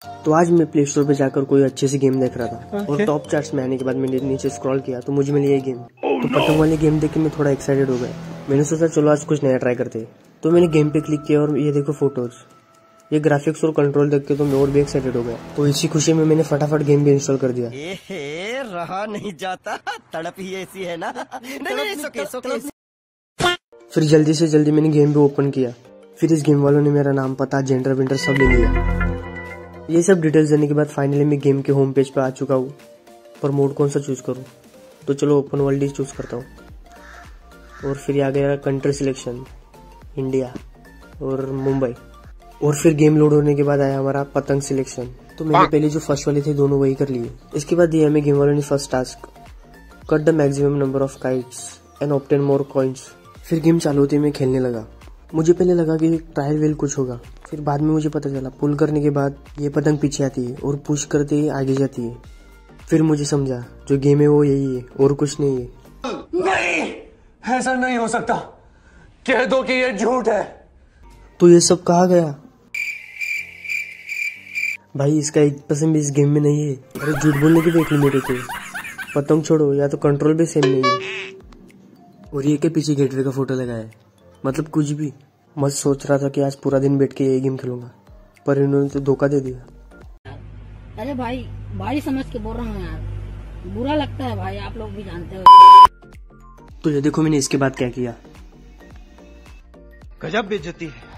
तो आज मैं प्ले स्टोर पे जाकर कोई अच्छे से गेम देख रहा था और टॉप चार्ट्स में आने के बाद मैंने नीचे स्क्रॉल किया तो मुझे मिली ये गेम। तो पतंग वाले गेम देख के मैं थोड़ा एक्साइटेड हो गया। मैंने सोचा चलो आज कुछ नया ट्राई करते। तो मैंने गेम पे क्लिक किया और ये देखो फोटोज, ये ग्राफिक्स और कंट्रोल देख के तो मैं और भी एक्साइटेड हो गया। तो इसी खुशी में मैंने फटाफट गेम भी इंस्टॉल कर दिया। रहा नहीं जाता, तड़प ही ऐसी है ना। फिर जल्दी से जल्दी मैंने गेम भी ओपन किया। फिर इस गेम वालों ने मेरा नाम, पता, जेंडर विंटर सब ले लिया। ये सब डिटेल्स देने के बाद फाइनली मैं गेम के होम पेज पे आ चुका हूँ। पर मोड कौन सा चूज करूँ? तो चलो ओपन वर्ल्ड ही चूज करता हूँ। और फिर आ गया कंट्री सिलेक्शन, इंडिया और मुंबई। और फिर गेम लोड होने के बाद आया हमारा पतंग सिलेक्शन। तो मैंने पहले जो फर्स्ट वाले थे दोनों वही कर लिए। इसके बाद दिया हमें गेम वालों ने first task, cut the maximum number of kites and obtain more coins. फिर गेम चालू होते मैं खेलने लगा। मुझे पहले लगा कि ट्रायल वेल कुछ होगा, फिर बाद में मुझे पता चला पुल करने के बाद ये पतंग पीछे आती है और पुश करते ही आगे जाती है। फिर मुझे समझा जो गेम है वो यही है और कुछ नहीं है। नहीं, ऐसा नहीं हो सकता, कह दो कि ये झूठ है। तो ये सब कहाँ गया भाई? इसका 1% भी इस गेम में नहीं है। अरे झूठ बोलने की देख ली मेरे को। पतंग छोड़ो, या तो कंट्रोल भी सेम नहीं है। और ये के पीछे गेटवे का फोटो लगा है, मतलब कुछ भी। मैं सोच रहा था कि आज पूरा दिन बैठ के ये गेम खेलूंगा, पर इन्होंने तो धोखा दे दिया। अरे भाई समझ के बोल रहा हूँ यार, बुरा लगता है भाई, आप लोग भी जानते हो। तो ये देखो मैंने इसके बाद क्या किया। गजब बेइज्जती है।